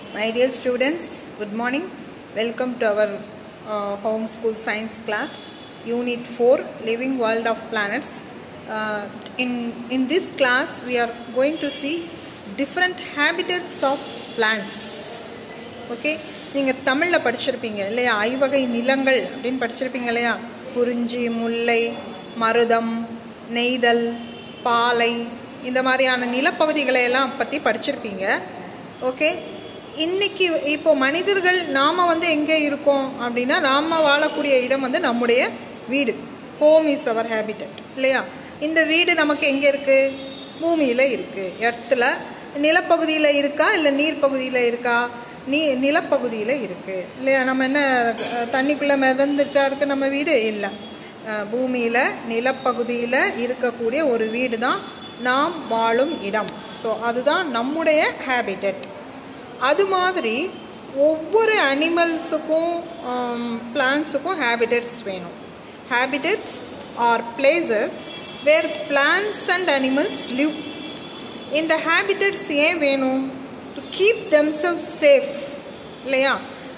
My dear students, good morning. Welcome to our home school science class, Unit 4, Living World of Planets. In this class, we are going to see different habitats of plants. Okay? நீங்கள் தமிழில் படிச்சிருப்பீங்க இல்லையா, ஐவகை நிலங்கள் அப்படின்னு படிச்சிருப்பீங்க இல்லையா, குறிஞ்சி, முல்லை, மருதம், நெய்தல், பாலை, இந்த மாதிரியான நிலப்பகுதிகளை எல்லாம் பற்றி படிச்சிருப்பீங்க. ஓகே, இன்னைக்கு இப்போ மனிதர்கள் நாம் எங்கே இருக்கோம் அப்படின்னா, நாம் வாழக்கூடிய இடம் நம்முடைய வீடு. ஹோம் இஸ் அவர் ஹேபிட்டட் இல்லையா. இந்த வீடு நமக்கு எங்கே இருக்குது? பூமியில் இருக்குது, எர்த்தில். நிலப்பகுதியில் இருக்கா இல்லை நீர் பகுதியில் இருக்கா? நிலப்பகுதியில் இருக்குது இல்லையா. நம்ம என்ன தண்ணிக்குள்ளே மிதந்துட்டா இருக்குது நம்ம வீடு? இல்லை, பூமியில் நிலப்பகுதியில் இருக்கக்கூடிய ஒரு வீடு தான் நாம் வாழும் இடம். ஸோ அதுதான் நம்முடைய ஹேபிட்டட். அது மாதிரி ஒவ்வொரு அனிமல்ஸுக்கும் பிளான்ஸுக்கும் ஹேபிட்டட்ஸ் வேணும். Habitats are places where plants and animals live. இந்த ஹேபிட்டட்ஸ் ஏன் வேணும்? டு கீப் தெம்செல்வ்ஸ் சேஃப் இல்லையா.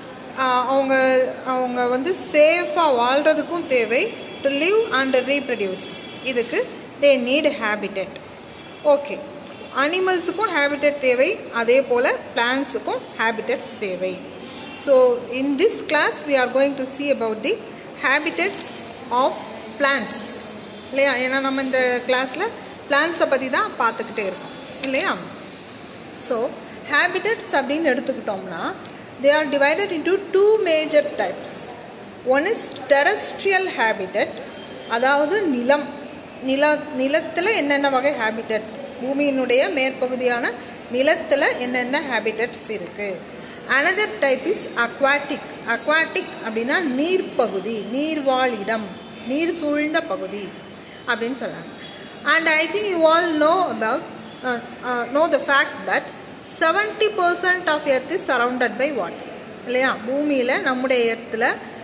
அவங்க சேஃபாக வாழ்கிறதுக்கும் தேவை. டு லிவ் அண்ட் ரீப்ரொடியூஸ், இதுக்கு தே நீட் ஹேபிட்டட். ஓகே, அனிமல்ஸுக்கும் ஹேபிட்டட் தேவை, அதே போல் பிளான்ஸுக்கும் ஹேபிட்டட்ஸ் தேவை. So in this class we are going to see about the habitats of plants இல்லையா. ஏன்னா நம்ம இந்த கிளாஸில் பிளான்ஸை பற்றி தான் பார்த்துக்கிட்டே இருக்கோம் இல்லையா. ஸோ ஹேபிட்டட்ஸ் அப்படின்னு எடுத்துக்கிட்டோம்னா, they are divided into two major types. One is terrestrial habitat, அதாவது நிலத்தில் என்னென்ன வகை ஹேபிட்டட், பூமியினுடைய மேற்பகுதியான நிலத்தில் என்னென்ன ஹேபிட்டட்ஸ் இருக்குது. Another type is aquatic. Aquatic அப்படின்னா நீர்ப்பகுதி, நீர்வாழ் இடம், நீர் சூழ்ந்த பகுதி அப்படின்னு சொல்கிறாங்க. And I think you all know the fact that 70% of earth is surrounded by water இல்லையா. பூமியில் நம்முடைய எர்த்தில்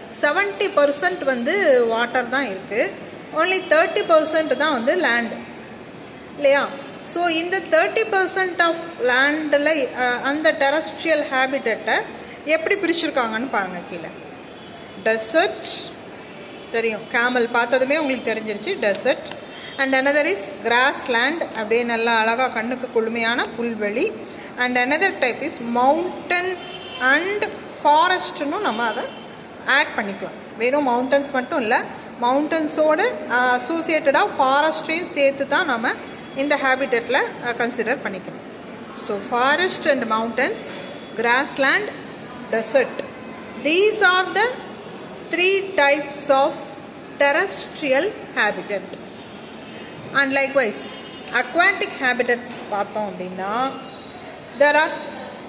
70% வாட்டர் தான் இருக்குது. only 30% தான் லேண்டு இல்லையா. ஸோ இந்த 30% ஆஃப் லேண்டில் அந்த டெரஸ்ட்ரியல் ஹேபிட்டட்டை எப்படி பிரிச்சுருக்காங்கன்னு பாருங்கள். கீழே டெசர்ட் தெரியும், கேமல் பார்த்ததுமே உங்களுக்கு தெரிஞ்சிருச்சு, desert. And another is grass land, அப்படியே நல்லா அழகாக கண்ணுக்கு குளுமையான புல்வெளி. And another type is mountain and ஃபாரஸ்ட்னு நம்ம அதை ஆட் பண்ணிக்கலாம். வெறும் மவுண்டன்ஸ் மட்டும் இல்லை, மவுண்டன்ஸோடு அசோசியேட்டடாக ஃபாரஸ்ட்டையும் சேர்த்து தான் நம்ம இந்த ஹேபிட்டட்டில் கன்சிடர் பண்ணிக்கணும். So forest and mountains, grassland, desert, these are the 3 types of terrestrial habitat. And likewise aquatic habitats பார்த்தோம் அப்படின்னா, there are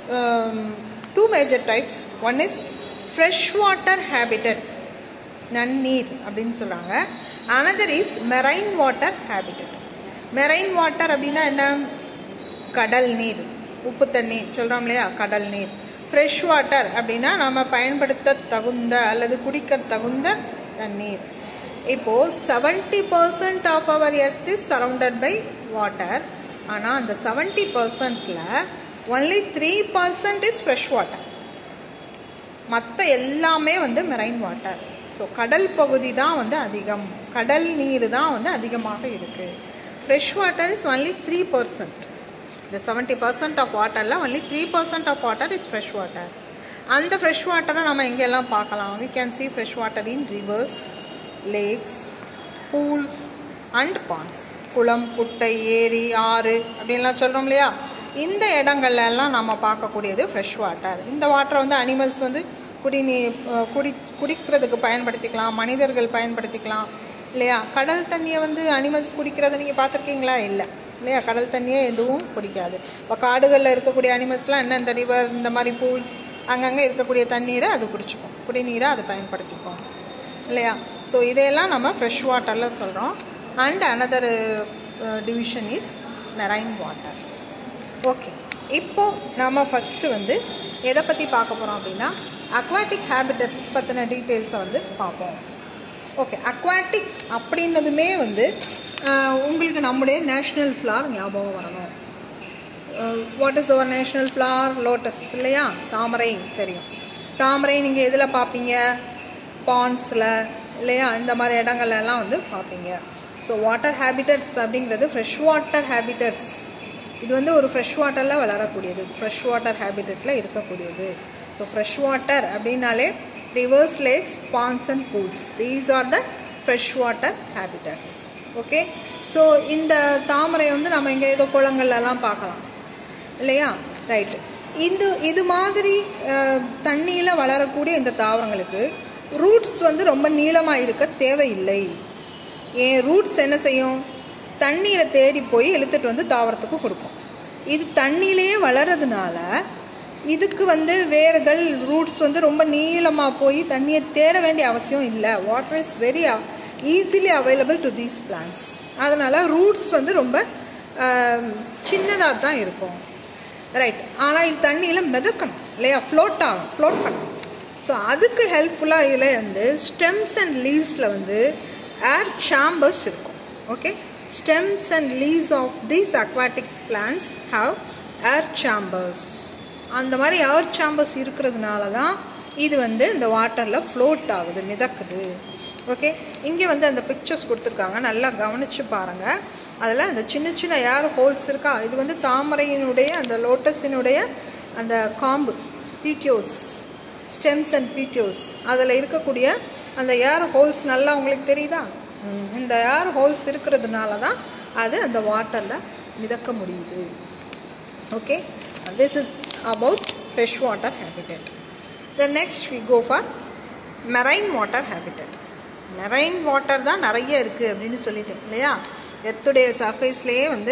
2 major types. One is freshwater habitat, நன்னீர் அப்படின்னு சொல்கிறாங்க. another is marine water habitat. marine water அப்படின்னா என்ன? கடல் நீர், உப்பு தண்ணீர் சொல்கிறோம் இல்லையா, கடல் நீர். ஃப்ரெஷ் வாட்டர் அப்படின்னா நம்ம பயன்படுத்த தகுந்த அல்லது குடிக்க தகுந்த தண்ணீர். இப்போது 70% of our earth is surrounded by water. ஆனால் அந்த 70%ல் only 3% இஸ் ஃப்ரெஷ் வாட்டர். மற்ற எல்லாமே மெரைன் வாட்டர். ஸோ கடல் பகுதி தான் அதிகம், கடல் நீர் தான் அதிகமாக இருக்குது. Fresh water is only 3%. இந்த 70% ஆஃப் வாட்டரில் only 3% of water is fresh water. அந்த ஃப்ரெஷ் வாட்டரை நம்ம எங்கெல்லாம் பார்க்கலாம்? we can see fresh water in rivers, lakes, pools and ponds. குளம், குட்டை, ஏரி, ஆறு அப்படின்லாம் சொல்கிறோம் இல்லையா. இந்த இடங்கள்ல எல்லாம் நம்ம பார்க்கக்கூடியது ஃப்ரெஷ் வாட்டர். இந்த வாட்டரை அனிமல்ஸ் குடிக்கிறதுக்கு பயன்படுத்திக்கலாம், மனிதர்கள் பயன்படுத்திக்கலாம் இல்லையா. கடல் தண்ணியை அனிமல்ஸ் குடிக்கிறத நீங்கள் பார்த்துருக்கீங்களா? இல்லை இல்லையா. கடல் தண்ணியே எதுவும் குடிக்காது. இப்போ காடுகளில் இருக்கக்கூடிய அனிமல்ஸ்லாம் என்ன, இந்த ரிவர், இந்த மாதிரி பூல்ஸ், அங்கங்கே இருக்கக்கூடிய தண்ணீரை அது குடிச்சிக்கும், குடிநீரை அது பயன்படுத்திக்கும் இல்லையா. ஸோ இதையெல்லாம் நம்ம ஃப்ரெஷ் வாட்டரில் சொல்கிறோம். And another division is marine water. Okay, இப்போது நம்ம ஃபஸ்ட்டு எதை பற்றி பார்க்க போகிறோம் அப்படின்னா, அக்வாட்டிக் ஹேபிட்டட்ஸ் பற்றின டீட்டெயில்ஸை பார்ப்போம். ஓகே, அக்வாட்டிக் அப்படின்னதுமே உங்களுக்கு நம்முடைய நேஷ்னல் ஃப்ளார் ஞாபகம் வரணும். What is our national flower? Lotus இல்லையா? தாமரை தெரியும். தாமரை நீங்கள் எதில் பார்ப்பீங்க? பாண்ட்ஸில் இல்லையா? இந்த மாதிரி இடங்கள்லாம் வந்து பார்ப்பீங்க. ஸோ வாட்டர் ஹேபிட்டட்ஸ் அப்படிங்கிறது ஃப்ரெஷ் வாட்டர் ஹேபிட்டட்ஸ். இது வந்து ஒரு ஃப்ரெஷ் வாட்டரில் வளரக்கூடியது, ஃப்ரெஷ் வாட்டர் ஹேபிட்டட்டில் இருக்கக்கூடியது. ஸோ ஃப்ரெஷ் வாட்டர் அப்படின்னாலே rivers, lakes, ponds and pools. These are the fresh water habitats. Okay. So இந்த தாமரை வந்து நம்ம இங்கே ஏதோ குளங்கள்லாம் பார்க்கலாம் இல்லையா? ரைட்டு. இது மாதிரி தண்ணியில் வளரக்கூடிய இந்த தாவரங்களுக்கு ரூட்ஸ் வந்து ரொம்ப நீளமாக இருக்க தேவையில்லை. ஏன் ரூட்ஸ் என்ன செய்யும்? தண்ணியில் தேடி போய் இழுத்துட்டு வந்து தாவரத்துக்கு கொடுக்கும். இது தண்ணியிலேயே வளர்றதுனால இதுக்கு வந்து வேர்கள் ரூட்ஸ் வந்து ரொம்ப நீளமாக போய் தண்ணியை தேட வேண்டிய அவசியம் இல்லை. Water is very easily available to these plants. அதனால ரூட்ஸ் வந்து ரொம்ப சின்னதாக தான் இருக்கும். ரைட். ஆனால் இது தண்ணியில் மிதக்கணும் இல்லையா? ஃப்ளோட் பண்ணணும். ஸோ அதுக்கு ஹெல்ப்ஃபுல்லாக இதில் வந்து ஸ்டெம்ஸ் அண்ட் லீவ்ஸில் வந்து ஏர் சேம்பர்ஸ் இருக்கும். Okay. Stems and leaves of these aquatic plants have air chambers. அந்த மாதிரி ஏர் சேம்பர்ஸ் இருக்கிறதுனால தான் இது வந்து இந்த வாட்டரில் ஃப்ளோட் ஆகுது, மிதக்குது. ஓகே. இங்கே வந்து அந்த பிக்சர்ஸ் கொடுத்துருக்காங்க, நல்லா கவனித்து பாருங்கள். அதில் அந்த சின்ன சின்ன ஏர் ஹோல்ஸ் இருக்கா? இது வந்து தாமரையினுடைய அந்த லோட்டஸினுடைய அந்த காம்பு, பீட்டியோஸ், ஸ்டெம்ஸ் அண்ட் பீட்டியோஸ், அதில் இருக்கக்கூடிய அந்த ஏர் ஹோல்ஸ் நல்லா உங்களுக்கு தெரியுதா? இந்த ஏர் ஹோல்ஸ் இருக்கிறதுனால தான் அது அந்த வாட்டரில் மிதக்க முடியுது. Okay. This is about freshwater habitat. The next we go for marine water habitat. Marine water தான் நிறைய இருக்குது அப்படின்னு சொல்லிட்டேன் இல்லையா? எர்த்துடைய சர்ஃபேஸ்லேயே வந்து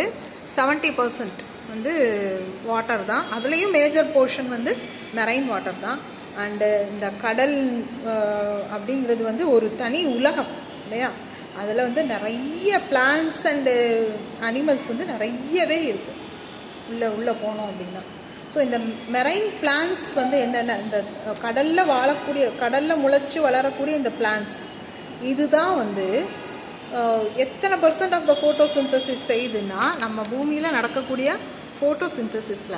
70% வந்து வாட்டர் தான். அதுலேயும் மேஜர் போர்ஷன் வந்து மெரைன் வாட்டர் தான். அண்டு இந்த கடல் அப்படிங்கிறது வந்து ஒரு தனி உலகம் இல்லையா? அதில் வந்து நிறைய பிளான்ட்ஸ் அண்டு அனிமல்ஸ் வந்து நிறையவே இருக்கும் உள்ளே போனோம் அப்படின்னா. ஸோ இந்த மெரைன் பிளான்ட்ஸ் வந்து என்னென்ன, இந்த கடலில் வாழக்கூடிய, கடலில் முளைச்சி வளரக்கூடிய இந்த பிளான்ட்ஸ் இதுதான் வந்து எத்தனை % ஆஃப் த ஃபோட்டோசிந்தசிஸ் செய்யுதுன்னா, நம்ம பூமியில் நடக்கக்கூடிய ஃபோட்டோசிந்தசிஸில்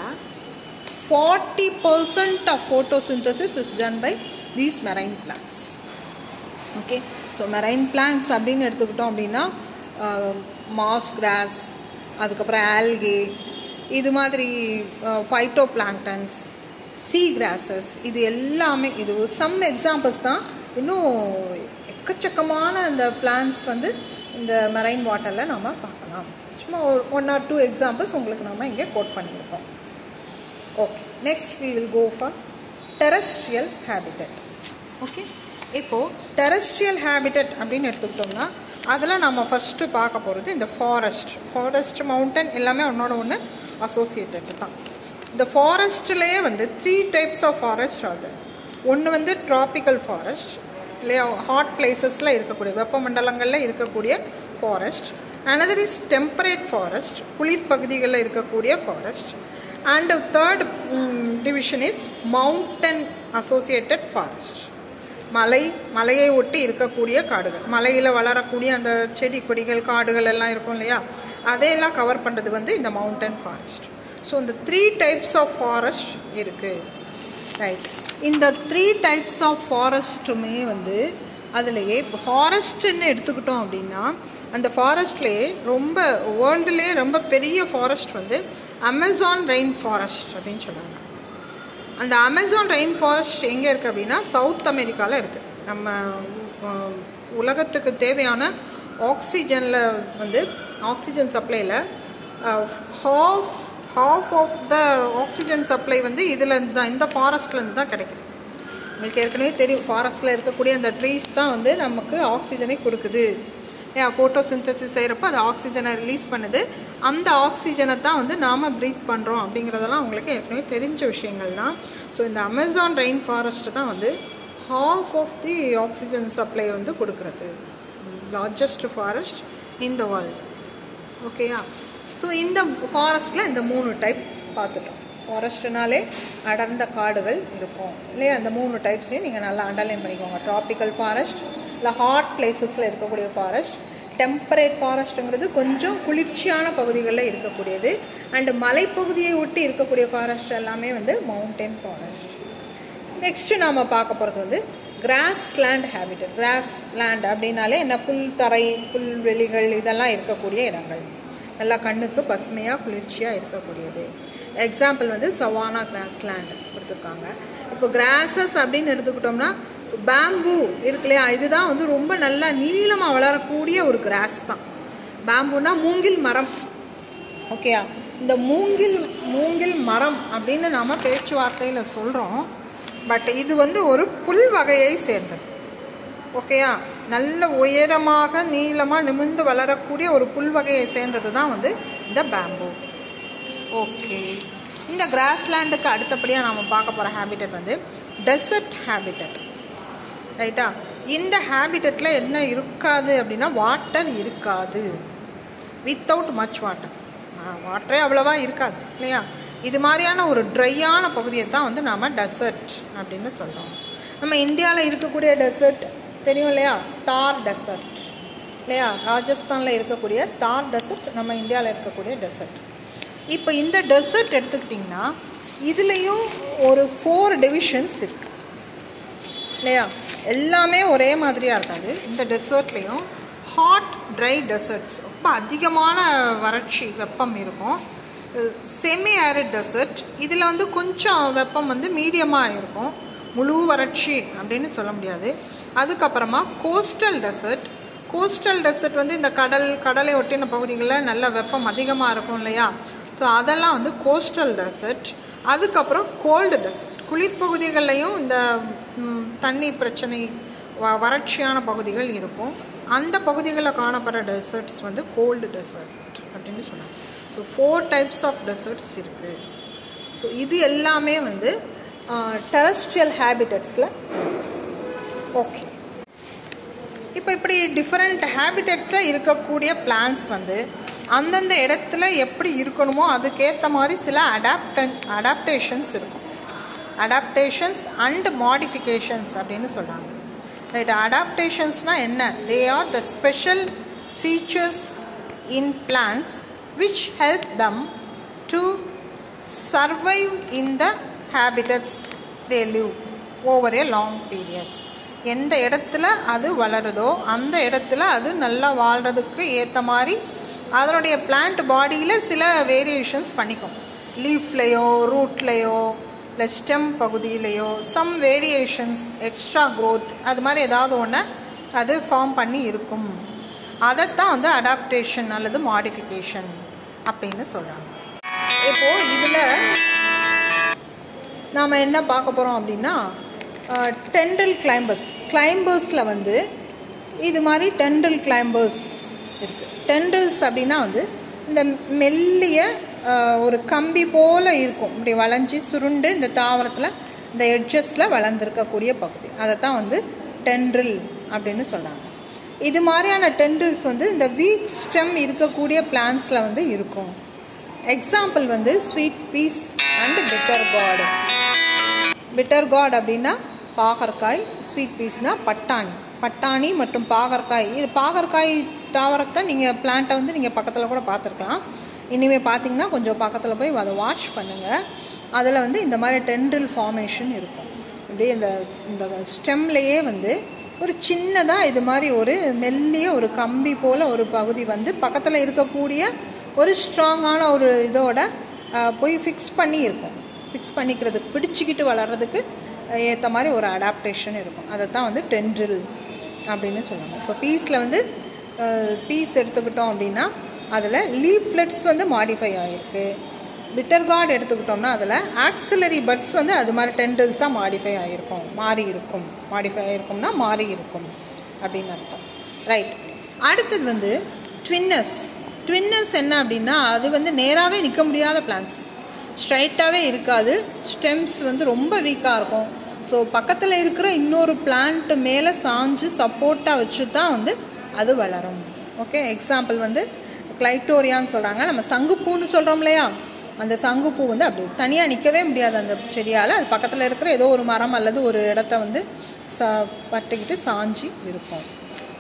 40% of photosynthesis is done by these marine plants. Okay. So marine plants அப்படின்னு எடுத்துக்கிட்டோம் அப்படின்னா மாஸ் கிராஸ், அதுக்கப்புறம் ஆல்கே, இது மாதிரி ஃபைட்டோ பிளாங்டன்ஸ், சீ கிராசஸ், இது எல்லாமே இது சம் எக்ஸாம்பிள்ஸ் தான். இன்னும் எக்கச்சக்கமான இந்த பிளான்ட்ஸ் வந்து இந்த மெரைன் வாட்டரில் நம்ம பார்க்கலாம். சும்மா 1 or 2 எக்ஸாம்பிள்ஸ் உங்களுக்கு நம்ம இங்கே கோட் பண்ணியிருக்கோம். Okay. Next we will go for terrestrial habitat. Okay. இப்போது டெரஸ்ட்ரியல் ஹேபிட்டட் அப்படின்னு எடுத்துக்கிட்டோம்னா அதில் நம்ம ஃபஸ்ட்டு பார்க்க போகிறது இந்த ஃபாரஸ்ட், மவுண்டன் எல்லாமே ஒன்றோட ஒன்று அசோசியேட்டட் தான். இந்த ஃபாரஸ்ட்லேயே வந்து 3 types ஆஃப் ஃபாரஸ்ட் ஆகுது. ஒன்று வந்து ட்ராபிக்கல் ஃபாரஸ்ட் இல்லையா? ஹாட் பிளேசஸில் இருக்கக்கூடிய, வெப்பமண்டலங்களில் இருக்கக்கூடிய forest. Another is temperate forest, குளிர் பகுதிகளில் இருக்கக்கூடிய forest. And third division is mountain associated forest. மலையை ஒட்டி இருக்கக்கூடிய காடுகள், மலையில் வளரக்கூடிய அந்த செடி கொடிகள் காடுகள் எல்லாம் இருக்கும் இல்லையா? அதையெல்லாம் கவர் பண்ணுறது வந்து இந்த மவுண்டன் ஃபாரஸ்ட். ஸோ இந்த 3 types ஆஃப் ஃபாரஸ்ட் இருக்குது. ரைட். இந்த 3 types ஆஃப் ஃபாரஸ்ட்டுமே வந்து அதுலேயே இப்போ ஃபாரஸ்ட்டுன்னு எடுத்துக்கிட்டோம் அப்படின்னா அந்த ஃபாரஸ்ட்லேயே ரொம்ப வேர்ல்டுலேயே ரொம்ப பெரிய ஃபாரஸ்ட் வந்து அமேசான் ரெயின் ஃபாரஸ்ட் அப்படின்னு சொல்லுவாங்க. அந்த அமேசான் ரெயின் ஃபாரஸ்ட் எங்கே இருக்குது அப்படின்னா சவுத் அமெரிக்காவில் இருக்குது. நம்ம உலகத்துக்கு தேவையான ஆக்சிஜனில் வந்து ஆக்சிஜன் சப்ளையில் half of the oxygen supply வந்து இதுலேருந்து தான், இந்த ஃபாரஸ்ட்லேருந்து தான் கிடைக்குது. உங்களுக்கு ஏற்கனவே தெரியும், ஃபாரஸ்ட்டில் இருக்கக்கூடிய அந்த ட்ரீஸ் தான் வந்து நமக்கு ஆக்சிஜனை கொடுக்குது. ஃபோட்டோசிந்தசிஸ் செய்கிறப்ப அது ஆக்சிஜனை ரிலீஸ் பண்ணுது. அந்த ஆக்சிஜனை தான் வந்து நாம் ப்ரீத் பண்ணுறோம் அப்படிங்கிறதெல்லாம் உங்களுக்கு ஏற்கனவே தெரிஞ்ச விஷயங்கள் தான். ஸோ இந்த அமேசான் ரெயின் ஃபாரஸ்ட் தான் வந்து half of the oxygen supply வந்து கொடுக்குறது. Largest forest in the world. ஓகேயா? ஸோ இந்த ஃபாரஸ்ட்டில் இந்த 3 டைப் பார்த்துட்டோம். ஃபாரஸ்ட்னாலே அடர்ந்த காடுகள் இருக்கும் இல்லையா? அந்த 3 டைப்ஸையும் நீங்கள் நல்லா அண்டர்லைன் பண்ணிக்கோங்க. ட்ராபிக்கல் ஃபாரஸ்ட் இல்லை ஹாட் பிளேசஸில் இருக்கக்கூடிய ஃபாரஸ்ட், டெம்பரேட் ஃபாரஸ்ட்டுங்கிறது கொஞ்சம் குளிர்ச்சியான பகுதிகளில் இருக்கக்கூடியது. அண்டு மலைப்பகுதியை ஒட்டி இருக்கக்கூடிய ஃபாரஸ்ட் எல்லாமே வந்து மவுண்டன் ஃபாரஸ்ட். நெக்ஸ்ட்டு நாம் பார்க்க போகிறது வந்து grassland habitat. Grassland அப்படின்னாலே என்ன, புல்தரை, புல்வெளிகள் இதெல்லாம் இருக்கக்கூடிய இடங்கள், நல்லா கண்ணுக்கு பசுமையாக குளிர்ச்சியாக இருக்கக்கூடியது. எக்ஸாம்பிள் வந்து சவானா கிராஸ் லேண்ட் கொடுத்துருக்காங்க. இப்போ கிராஸஸ் அப்படின்னு எடுத்துக்கிட்டோம்னா பேம்பு இருக்கு இல்லையா, இதுதான் வந்து ரொம்ப நல்லா நீளமாக வளரக்கூடிய ஒரு கிராஸ் தான். பேம்புனா மூங்கில் மரம். ஓகேயா, இந்த மூங்கில் மரம் அப்படின்னு நாம் பேச்சுவார்த்தையில் சொல்கிறோம். பட் இது வந்து ஒரு புல் வகையை சேர்ந்தது. ஓகேயா, நல்ல உயரமாக நீளமாக நிமிர்ந்து வளரக்கூடிய ஒரு புல் வகையை சேர்ந்தது தான் வந்து இந்த பேம்பு. ஓகே, இந்த கிராஸ்லேண்டுக்கு அடுத்தபடியாக நாம் பார்க்க போகிற ஹேபிட்டட் வந்து டெசர்ட் ஹேபிட்டட். ரைட்டா, இந்த ஹேபிட்டட்டில் என்ன இருக்காது அப்படின்னா வாட்டர் இருக்காது. வித்தவுட் மச் வாட்டர், வாட்டரே அவ்வளோவா இருக்காது இல்லையா. இது மாதிரியான ஒரு ட்ரையான பகுதியை தான் வந்து நாம் டெசர்ட் அப்படின்னு சொல்கிறோம். நம்ம இந்தியாவில் இருக்கக்கூடிய டெசர்ட் தெரியும் இல்லையா, தார் டெசர்ட் இல்லையா. ராஜஸ்தானில் இருக்கக்கூடிய தார் டெசர்ட் நம்ம இந்தியாவில் இருக்கக்கூடிய டெசர்ட். இப்போ இந்த டெசர்ட் எடுத்துக்கிட்டிங்கன்னா இதுலேயும் ஒரு 4 டிவிஷன்ஸ் இருக்குது இல்லையா. எல்லாமே ஒரே மாதிரியாக இருக்காது. இந்த டெசர்ட்லேயும் ஹாட் ட்ரை டெசர்ட்ஸ், ரொம்ப அதிகமான வறட்சி வெப்பம் இருக்கும். செமி ஆரிட் டெசர்ட், இதில் வந்து கொஞ்சம் வெப்பம் வந்து மீடியமாக இருக்கும், முழு வறட்சி அப்படின்னு சொல்ல முடியாது. அதுக்கப்புறமா கோஸ்டல் டெசர்ட். கோஸ்டல் டெசர்ட் வந்து இந்த கடலை ஒட்டின பகுதிகளில் நல்ல வெப்பம் அதிகமாக இருக்கும் இல்லையா. ஸோ அதெல்லாம் வந்து கோஸ்டல் டெசர்ட். அதுக்கப்புறம் கோல்டு டெசர்ட், குளிர்பகுதிகள்லையும் இந்த தண்ணி பிரச்சனை வறட்சியான பகுதிகள் இருக்கும். அந்த பகுதிகளில் காணப்படுற டெசர்ட்ஸ் வந்து கோல்டு டெசர்ட் அப்படின்னு சொன்னாங்க. ஸோ 4 டைப்ஸ் ஆஃப் டெசர்ட்ஸ் இருக்குது. ஸோ இது எல்லாமே வந்து டெரஸ்ட்ரியல் ஹேபிட்டட்ஸில். ஓகே, இப்போ இப்படி டிஃப்ரெண்ட் ஹேபிட்டட்ஸில் இருக்கக்கூடிய பிளான்ஸ் வந்து அந்தந்த இடத்துல எப்படி இருக்கணுமோ அதுக்கேற்ற மாதிரி சில அடாப்டேஷன்ஸ் இருக்கும். அடாப்டேஷன்ஸ் அண்ட் மாடிஃபிகேஷன்ஸ் அப்படின்னு சொல்கிறாங்க. ரைட், அடாப்டேஷன்ஸ்னால் என்ன? They are the special features in plants which help them to survive in the habitats they live over a long period. எந்த இடத்துல அது வளருதோ அந்த இடத்துல அது நல்லா வாழ்கிறதுக்கு ஏற்ற மாதிரி அதனுடைய பிளான்ட் பாடியில் சில வேரியேஷன்ஸ் பண்ணிக்கும். லீஃப்லேயோ ரூட்லேயோ இல்லை ஸ்டெம் பகுதியிலையோ சம் வேரியேஷன்ஸ், எக்ஸ்ட்ரா க்ரோத், அது மாதிரி ஏதாவது ஒன்று அது ஃபார்ம் பண்ணி இருக்கும். அதைத்தான் வந்து அடாப்டேஷன் அல்லது மாடிஃபிகேஷன் அப்படின்னு சொல்கிறாங்க. இப்போது இதில் நாம் என்ன பார்க்க போகிறோம் அப்படின்னா டெண்டல் கிளைம்பர்ஸில் வந்து இது மாதிரி டெண்டல் கிளைம்பர்ஸ் இருக்குது. டெண்டல்ஸ் அப்படின்னா வந்து இந்த மெல்லிய ஒரு கம்பி போல் இருக்கும், இப்படி வளைஞ்சி சுருண்டு இந்த தாவரத்தில் இந்த எட்ஜஸில் வளர்ந்துருக்கக்கூடிய பகுதி, அதைத்தான் வந்து டெண்ட்ரில் அப்படின்னு சொல்கிறாங்க. இது மாதிரியான டெண்ட்ரில்ஸ் வந்து இந்த வீக் ஸ்டெம் இருக்கக்கூடிய பிளான்ஸில் வந்து இருக்கும். எக்ஸாம்பிள் வந்து sweet peas and bitter gourd. Bitter gourd அப்படின்னா பாகற்காய், ஸ்வீட் பீஸ்னால் பட்டாணி மற்றும் பாகற்காய். இது பாகற்காய் தாவரத்தை நீங்கள் பிளான்ட்டை வந்து நீங்கள் பக்கத்தில் கூட பார்த்துருக்கலாம். இனிமேல் பார்த்தீங்கன்னா கொஞ்சம் பக்கத்தில் போய் அதை வாட்ச் பண்ணுங்கள். அதில் வந்து இந்த மாதிரி டெண்ட்ரில் ஃபார்மேஷன் இருக்கும். இப்படியே இந்த ஸ்டெம்லேயே வந்து ஒரு சின்னதாக இது மாதிரி ஒரு மெல்லிய ஒரு கம்பி போல் ஒரு பகுதி வந்து பக்கத்தில் இருக்கக்கூடிய ஒரு ஸ்ட்ராங்கான ஒரு இதோட போய் ஃபிக்ஸ் பண்ணி இருக்கும். ஃபிக்ஸ் பண்ணிக்கிறதுக்கு பிடிச்சிக்கிட்டு வளர்கிறதுக்கு ஏற்ற மாதிரி ஒரு அடாப்டேஷன் இருக்கும். அதை தான் வந்து டெண்ட்ரில் அப்படின்னு சொல்லுவாங்க. இப்போ பீஸில் வந்து பீஸ் எடுத்துக்கிட்டோம் அப்படின்னா அதில் லீஃப்லெட்ஸ் வந்து மாடிஃபை ஆகிருக்கு. பிட்டர் கார்டு எடுத்துக்கிட்டோம்னா அதில் ஆக்சிலரி பட்ஸ் வந்து அது மாதிரி டெண்டல்ஸாக மாடிஃபை ஆகிருக்கும், மாறி இருக்கும் அப்படின்னு அர்த்தம். ரைட், அடுத்தது வந்து ட்வின்னஸ் என்ன அப்படின்னா அது வந்து நேராகவே நிற்க முடியாத பிளான்ஸ், ஸ்ட்ரைட்டாகவே இருக்காது, ஸ்டெம்ஸ் வந்து ரொம்ப வீக்காக இருக்கும். ஸோ பக்கத்தில் இருக்கிற இன்னொரு பிளான்ட் மேலே சாஞ்சு சப்போர்ட்டாக வச்சு தான் வந்து அது வளரும். ஓகே, எக்ஸாம்பிள் வந்து கிளைட்டோரியான்னு சொல்கிறாங்க. நம்ம சங்குப்பூன்னு சொல்கிறோம் இல்லையா, அந்த சங்குப்பூ வந்து அப்படி தனியாக நிற்கவே முடியாது அந்த செடியால். அது பக்கத்தில் இருக்கிற ஏதோ ஒரு மரம் அல்லது ஒரு இடத்த வந்து பட்டுக்கிட்டு சாஞ்சி இருக்கும்.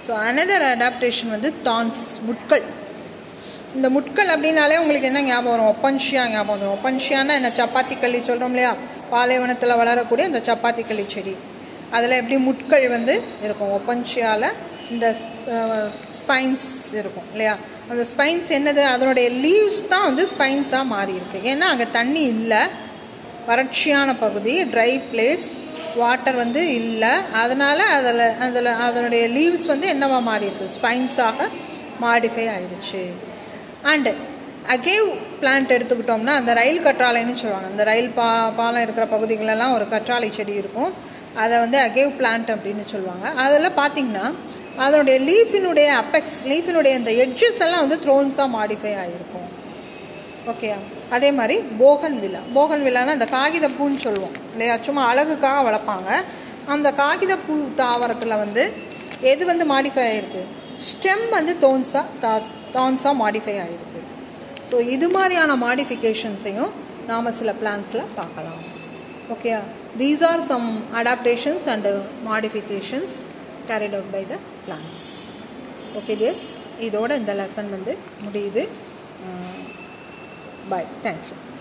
ஸோ அனதர் அடாப்டேஷன் வந்து தான்ஸ், முட்கள். இந்த முட்கள் அப்படின்னாலே உங்களுக்கு என்ன ஞாபகம் வரும்? ஒப்பன்ஷியா ஞாபகம் வரும். ஒப்பன்ஷியானா என்ன? சப்பாத்தி கள்ளி சொல்கிறோம் இல்லையா, பாலைவனத்தில் வளரக்கூடிய அந்த சப்பாத்தி கள்ளி செடி, அதில் எப்படி முட்கள் வந்து இருக்கும். ஒப்பன்ஷியாவில் இந்த ஸ்பைன்ஸ் இருக்கும் இல்லையா. அந்த ஸ்பைன்ஸ் என்னது? அதனுடைய லீவ்ஸ் தான் வந்து ஸ்பைன்ஸாக மாறி இருக்கு. ஏன்னா அங்கே தண்ணி இல்லை, வறட்சியான பகுதி, ட்ரை பிளேஸ், வாட்டர் வந்து இல்லை. அதனால் அதனுடைய லீவ்ஸ் வந்து என்னவா மாறி இருக்கு? ஸ்பைன்ஸாக மாடிஃபை ஆயிடுச்சு. அண்டு அகேவ் பிளான்ட் எடுத்துக்கிட்டோம்னா அந்த ரயில் கற்றாழைன்னு சொல்லுவாங்க. அந்த ரயில் பாலம் இருக்கிற பகுதிகளெல்லாம் ஒரு கற்றாழை செடி இருக்கும். அதை வந்து அகேவ் பிளான்ட் அப்படின்னு சொல்லுவாங்க. அதில் பார்த்தீங்கன்னா அதனுடைய லீஃபினுடைய அப்பெக்ஸ், லீஃபினுடைய இந்த எட்ஜஸ் எல்லாம் வந்து த்ரோன்ஸாக மாடிஃபை ஆகிருக்கும். ஓகே. அதே மாதிரி போகன் வில்லா. போகன் வில்லானா அந்த காகித பூன்னு சொல்லுவோம் இல்லையா, சும்மா அழகுக்காக வளர்ப்பாங்க. அந்த காகித பூ தாவரத்தில் வந்து எது வந்து மாடிஃபை ஆகிருக்கு? ஸ்டெம் வந்து தான்ஸாக மாடிஃபை ஆகிருக்கு. ஸோ இது மாதிரியான மாடிஃபிகேஷன்ஸையும் நாம் சில பிளான்ஸில் பார்க்கலாம். Okay. These are some adaptations and modifications carried out by the plants. Okay guys, இதோட இந்த லெசன் வந்து முடியுது. Bye. Thank you.